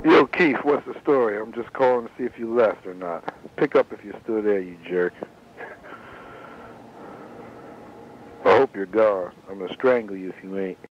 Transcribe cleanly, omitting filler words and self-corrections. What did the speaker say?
Yo, Keith, what's the story? I'm just calling to see if you left or not. Pick up if you're still there, you jerk. I hope you're gone. I'm gonna strangle you if you ain't.